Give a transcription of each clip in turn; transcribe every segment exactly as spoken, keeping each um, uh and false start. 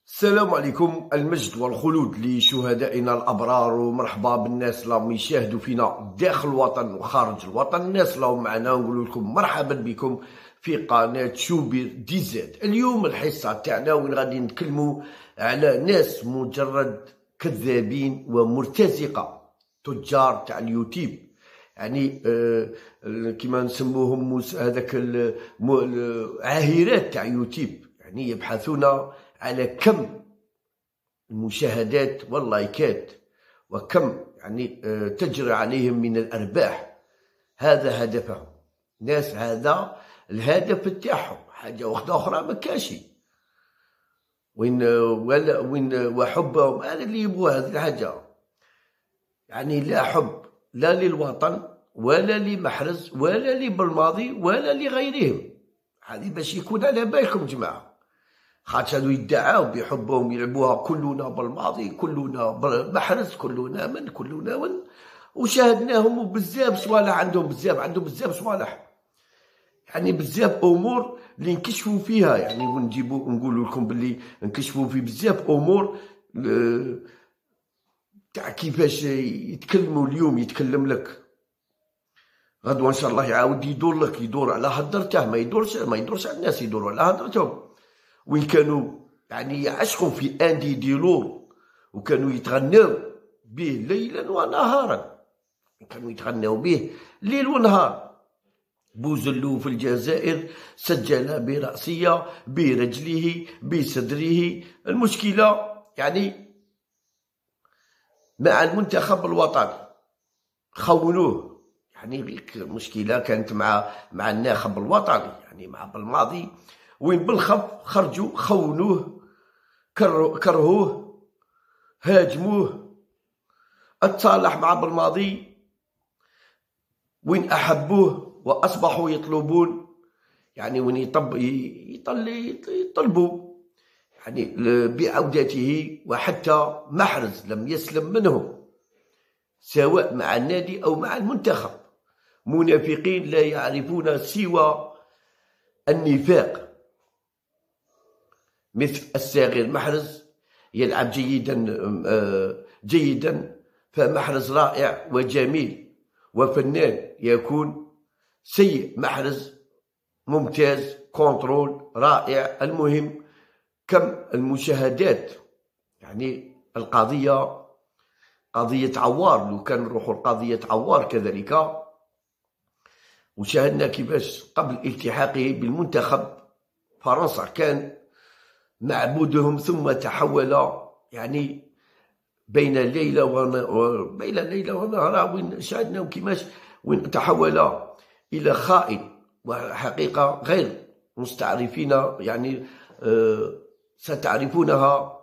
السلام عليكم. المجد والخلود لشهدائنا الأبرار، ومرحبا بالناس اللي راهم يشاهدوا فينا داخل الوطن وخارج الوطن. الناس اللي راهم معنا نقول لكم مرحبا بكم في قناة شوبير دي زاد. اليوم الحصة تاعنا وين غادي نتكلموا على ناس مجرد كذابين ومرتزقة، تجار تاع اليوتيوب، يعني آه كما نسموهم هذاك العاهرات تاع يوتيوب، يعني يبحثون على كم المشاهدات واللايكات وكم يعني تجري عليهم من الأرباح. هذا هدفهم. ناس هذا الهدف تاعهم، حاجة واحدة أخرى ما كاشي. وين ولا وين وحبهم هذا اللي يبغوا هذه الحاجة، يعني لا حب لا للوطن ولا لمحرز ولا لبالماضي ولا لغيرهم. هذه باش يكون على بالكم جماعة، خاطر يدعاو بحبهم يلعبوها كلنا بالماضي كلنا بالمحرز كلنا من كلنا من، وشاهدناهم بزاف صوالح عندهم بزاف عندهم بزاف صوالح، يعني بزاف امور اللي نكشفوا فيها، يعني ونجيبوا نقولوا لكم باللي نكشفوا في بزاف امور تاع كيفاش يتكلموا. اليوم يتكلم لك، غدوه ان شاء الله يعاود يدور لك، يدور على هدرته، ما يدورش ما يدورش على الناس، يدوروا على هدرتهم. وين كانوا يعني يعشقوا في اندي ديلور، وكانوا يتغنوا به ليلا ونهارا، كانوا يتغنوا به ليل ونهار. بوزلو في الجزائر سجل برأسية برجله بصدره. المشكلة يعني مع المنتخب الوطني خونوه، يعني المشكلة كانت مع مع الناخب الوطني، يعني مع بالماضي، وين بالخف خرجوا خونوه، كرهوه، هاجموه. اتصالح مع بالماضي وين احبوه واصبحوا يطلبون، يعني وين يطب يطل يطلبوا يعني بعودته. وحتى محرز لم يسلم منهم، سواء مع النادي او مع المنتخب. منافقين لا يعرفون سوى النفاق، مثل الصغير محرز يلعب جيدا جيدا، فمحرز رائع وجميل وفنان يكون سيء، محرز ممتاز كنترول رائع. المهم كم المشاهدات، يعني القضية قضية عوار، لو كان نروحوا لقضية عوار كذلك، وشاهدنا كيفاش قبل التحاقه بالمنتخب فرنسا كان معبودهم، ثم تحول يعني بين ليلة وبين ليلة ونهار، وين شاهدنا كيفاش وين تحول إلى خائن وحقيقة غير مستعرفين، يعني آه ستعرفونها،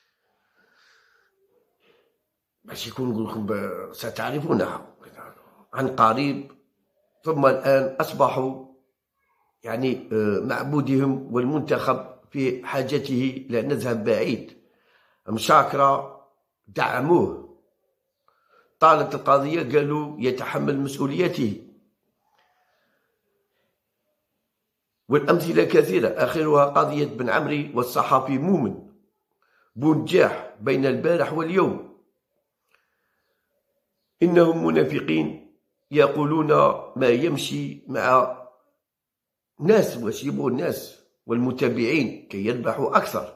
باش يكون نقول لكم ستعرفونها عن قريب. ثم الآن أصبحوا يعني آه معبودهم، والمنتخب في حاجته لا نذهب بعيد. مشاكرة دعموه، طالت القضية قالوا يتحمل مسؤوليته، والأمثلة كثيرة، آخرها قضية بن عمري والصحفي مؤمن بنجاح بين البارح واليوم. إنهم منافقين يقولون ما يمشي مع ناس واش يبغوا الناس والمتابعين كي يربحوا أكثر.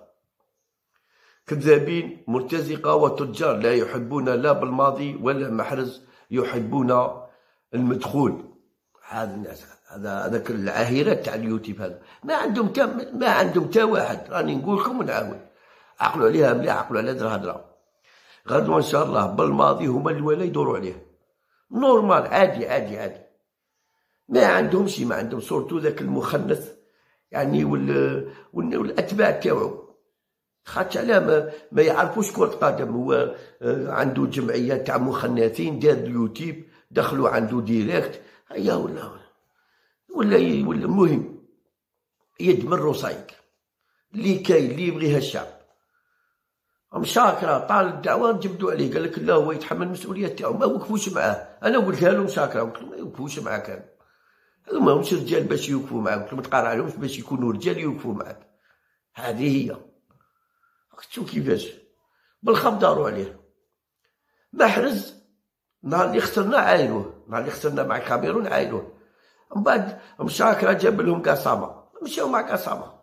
كذابين مرتزقة وتجار لا يحبون لا بالماضي ولا محرز، يحبون المدخول. هذا الناس هذا هذاك العاهرات تاع اليوتيوب هذا ما عندهم تا ما عندهم تا واحد. راني نقول لكم ونعاود، عقلوا عليها مليح، عقلوا على هذه الهضره. غدوه ان شاء الله بالماضي هما اللي ولا يدوروا عليه نورمال، عادي عادي عادي. ما عندهم شي، ما عندهم صورته ذاك المخنث يعني وال والاتباع تاعو، خاطر علاه ما, ما يعرفوش كرة قدم. هو عنده جمعية تاع مخنثين، دار اليوتيوب، دخلوا عنده ديريكت، هيا ولا ولا ولا المهم يدمر روسايك اللي كاين اللي يبغيها الشعب. مشاكرة طال الدعوة جبدوا عليه، قال لك لا هو يتحمل المسؤولية تاعو، ما وقفوش معاه. انا قلتها له مشاكرة، قلت له ما يوقفوش معاك، هذا هما مش رجال باش يوقفوا معاك، قلت له ما تقارع عليهمش باش يكونوا رجال يوقفوا معاك. هذه هي شوف كيفاش بالخب داروا عليه. محرز نهار اللي خسرنا عاينوه، نهار اللي خسرنا مع الكاميرون عاينوه، من بعد مشاكرة جاب لهم كاسامة، مشاو مع كاسامة.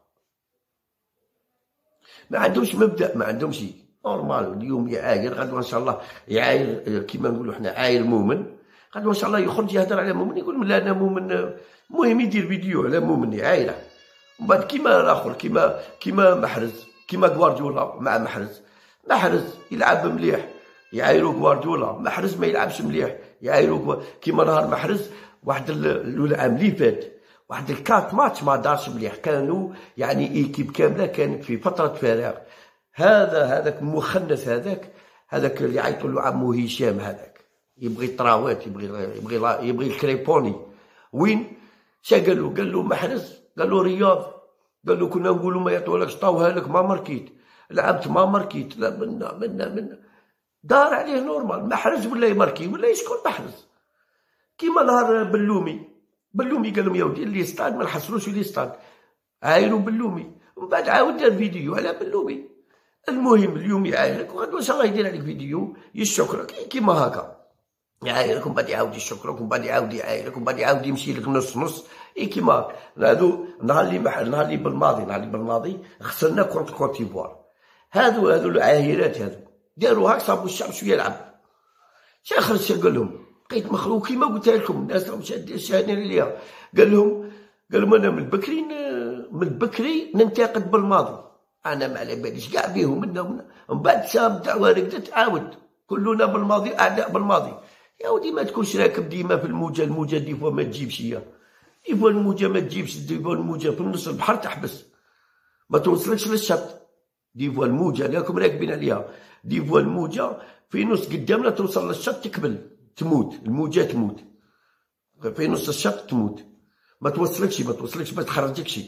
ما عندهمش مبدأ، ما عندهمش شي نورمال. اليوم يعاير، غدوة ان شاء الله يعاير كيما نقولوا حنا عاير مؤمن، غدوة ان شاء الله يخرج يهضر على مؤمن، يقول لا انا مؤمن. المهم يدير فيديو على مؤمن يعايره. ومن بعد كيما الاخر، كيما كيما محرز، كيما غوارديولا مع محرز. محرز يلعب مليح يعايرو غوارديولا، محرز ما يلعبش مليح يعايرو. كيما نهار محرز واحد العام اللي فات واحد الكات ماتش ما دارش مليح، كانوا يعني ايكيب كامله كانت في فتره فراغ. هذا هذاك المخنث هذاك هذاك اللي يعيطوا له عمو هشام، هذاك يبغي الطراوات، يبغي يبغي يبغي الكريبوني. وين شا قال له؟ قال له محرز، قال له رياض، قال له كنا نقولوا ما يعطولكش طاوها لك ما ماركيت، لعبت ما ماركيت، لا منا منا منا دار عليه نورمال. محرز ولا يماركي ولا يشكون محرز. كيما نهار بلومي، بلومي قال لهم يا ودي اللي يصطاد ما نحصلوش اللي يصطاد، عايروا بلومي. ومن بعد عاود دار فيديو على بلومي. المهم اليوم يعايرك وغدوه ان شاء الله يدير عليك فيديو يشكرك كيما هكا، يعايرك ومن بعد يعاود يشكرك ومن بعد يعاود يعايرك ومن بعد يعاود يمشي لك نص نص اي كيما هادو. نهار اللي نهار اللي بالماضي نهار اللي بالماضي خسرنا كونت كوت ديفوار، هادو هادو العاهرات هادو داروا هاك صابوا الشعب شويه يلعب. شا خرج شا قال لهم؟ بقيت مخلوق كيما قلت لكم، الناس راهم شاهدين عليا. قال لهم قال لهم انا من بكري من بكري ننتقد بالماضي، انا ما على باليش كاع بيهم منا ومنا. من بعد سام الدعوه رقدت عاود كلنا بالماضي اعداء بالماضي. يا ودي ما تكونش راكب ديما في الموجه، الموجه ديفوا ما تجيبش، هي ديفوا الموجه ما تجيبش، ديفوا الموجه في نص البحر تحبس ما توصلكش للشط. ديفوا الموجه راكم راكبين عليها، ديفوا الموجه في نص قدامنا توصل للشط تكبل تموت، الموجه تموت في نص الشط تموت، ما توصلكش ما توصلكش ما تخرجكش.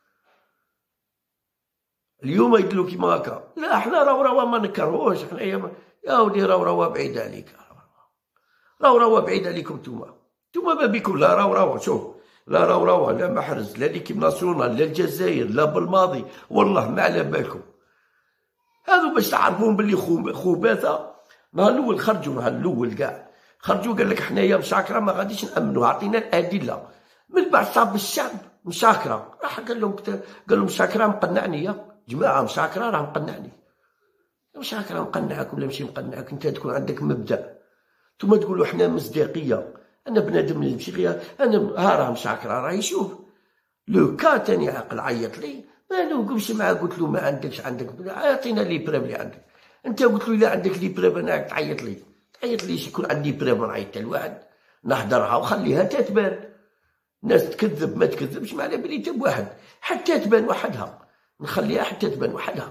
اليوم يديروا كيما هكا، لا حنا راهو راهو ما نكرهوش حنايا. يا ودي راهو راهو بعيد عليك، راهو راهو بعيد عليكم نتوما، نتوما ما بيكم لا راهو راهو. شوف لا راهو راهو لا محرز لا ليكيب ناسيونال لا الجزائر لا بالماضي، والله ما على بالكم. هذو باش تعرفون باللي خباثه. نهار الاول خرجوا، نهار الاول كاع خرجوا قال لك حنايا مشاكره ما غاديش نامنوا، عطينا الادله. من بعد صاب الشعب مشاكره، راح قال لهم قال لهم مشاكره مقنعني يا جماعه، مشاكره راه مقنعني. مشاكره مقنعك ولا ماشي مقنعك، انت تكون عندك مبدا. نتوما تقولوا حنا مصداقيه، انا بنادم نمشي غير انا ها راه مشاكره راهي. شوف لو كا تاني عقل عيط لي ما نوقفش معاه، قلت له ما عندكش عندك اعطينا لي بريف اللي عندك. انت قلت له لا عندك لي بريف انا تعيط لي تعيط لي يكون عندي بريف نعيط لواحد نحضرها وخليها تتبان. الناس تكذب ما تكذبش ما على بالي تب واحد حتى تبان وحدها، نخليها حتى تبان وحدها.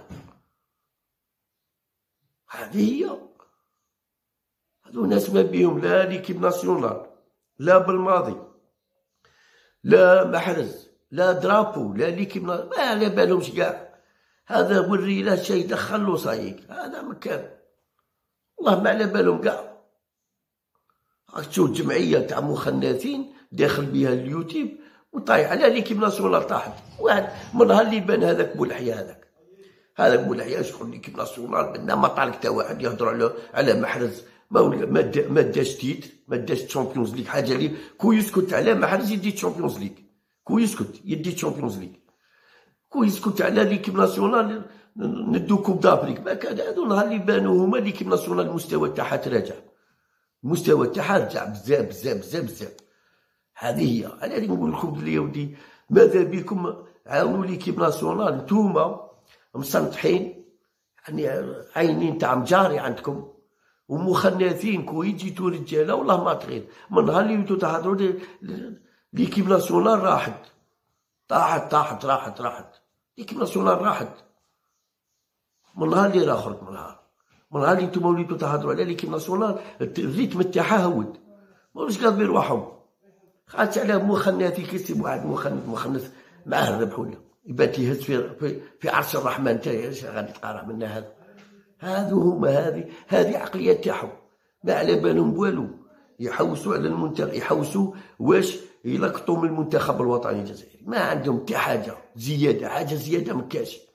هذه هي. هذو ناس ما بيهم لا ليكيب ناسيونال لا بالماضي لا محرز لا درابو لا ليكيب، ما على بالهمش كاع. هذا وري له شي دخلو صايك، هذا مكان والله ما على بالهم كاع. راك تشوف جمعيه تاع مخنثين داخل بها اليوتيوب وطايح على ليكيب ناسيونال طاحت. واحد من نهار اللي بان هذاك بولحيا، هذاك هذاك بولحيا شكون ليكيب ناسيونال بنا ما طالك حتى واحد يهضر على على محرز. ما ما داش تيت ما داش تشامبيونز ليغ، حاجه اللي كون يسكت على محرز يدي تشامبيونز ليغ، كون يسكت يدي تشامبيونز ليغ، كون يسكت على ليكيب ناسيونال ندو كوب دافريك. ما كان هادو نهار اللي بانوا هما ليكيب ناسيونال المستوى تاعها تراجع، المستوى تاعها رجع بزاف بزاف بزاف بزاف. هذه هي. انا اللي نقول لكم بلي يا ودي ماذا بكم عاونوا ليكيب ناسيونال، نتوما مسنطحين يعني عينين تاع مجاري عندكم ومخنثين كون جيتو رجاله والله ما تغير. من نهار اللي جيتو تهضروا ليكيب ناسيونال راحت طاحت طاحت راحت راحت ليكيب ناسيونال راحت. من نهار اللي راه خرج من نهار من نهار اللي نتوما وليتو تهضروا على ليكيب ناسيونال الريتم تاعها هود ماهوش قادرين يروحهم. خاطر على مخنثين كيسيب واحد مخنث مخنث معاه الربح ولا يبات يهز في في, في عرش الرحمن تاعي غادي تقارع منا. هذا هادو هما هذه هذه عقلية تاعهم ما على بالهم بوالو. يحوسوا على المنتخب، يحوسوا واش يلقطوا من المنتخب الوطني الجزائري، ما عندهم حتى حاجه زياده، حاجه زياده مكاش.